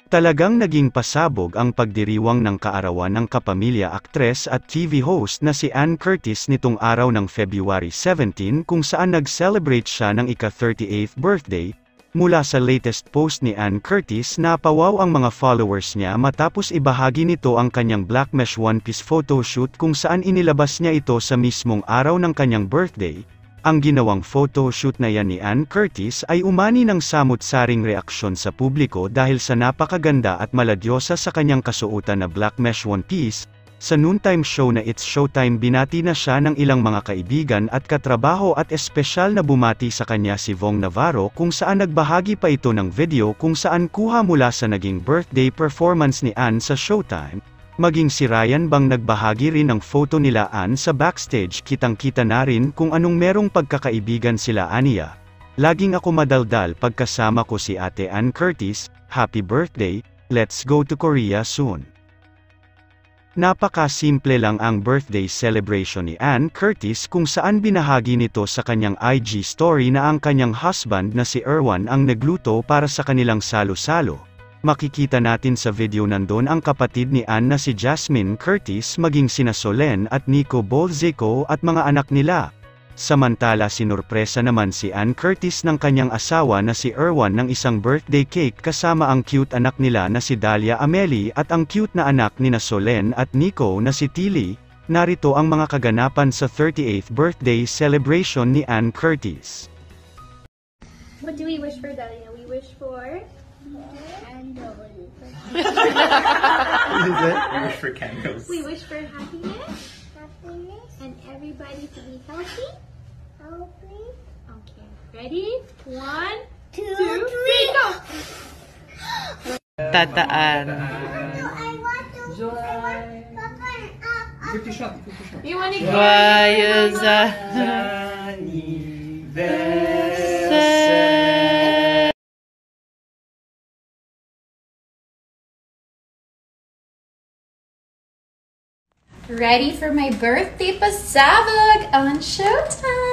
Talagang naging pasabog ang pagdiriwang ng kaarawan ng kapamilya aktres at TV host na si Ann Curtis nitong araw ng February 17 kung saan nag-celebrate siya ng ika-38th birthday. Mula sa latest post ni Ann Curtis, napawaw ang mga followers niya matapos ibahagi nito ang kanyang black mesh one-piece photoshoot kung saan inilabas niya ito sa mismong araw ng kanyang birthday. Ang ginawang photoshoot na yan ni Ann Curtis ay umani ng samut-saring reaksyon sa publiko dahil sa napakaganda at maladyosa sa kanyang kasuotan na black mesh one-piece. Sa noontime show na It's Showtime, binati na siya ng ilang mga kaibigan at katrabaho at espesyal na bumati sa kanya si Vong Navarro kung saan nagbahagi pa ito ng video kung saan kuha mula sa naging birthday performance ni Ann sa Showtime. Maging si Ryan bang nagbahagi rin ng photo nila Ann sa backstage, kitang-kita na rin kung anong merong pagkakaibigan sila aniya. Laging ako madaldal pagkasama ko si Ate Ann Curtis, happy birthday, let's go to Korea soon. Napaka-simple lang ang birthday celebration ni Ann Curtis kung saan binahagi nito sa kanyang IG story na ang kanyang husband na si Erwan ang nagluto para sa kanilang salo-salo. Makikita natin sa video nandun ang kapatid ni Ann na si Jasmine Curtis maging sina Solen at Nico Bolzeco at mga anak nila. Samantala sinurpresa naman si Ann Curtis ng kanyang asawa na si Erwan ng isang birthday cake kasama ang cute anak nila na si Dalia Ameli at ang cute na anak nina Solen at Nico na si Tilly. Narito ang mga kaganapan sa 38th birthday celebration ni Ann Curtis. What do we wish for, Dalia? We wish for... candles. We wish for candles. We wish for happiness. Happiness. And everybody to be healthy. Healthy. Okay. Ready? 1, 2, 3, go! Tataan. I want to... Joy. 50 shot. You want to go? Joyeux Ready for my birthday pasabog on Showtime!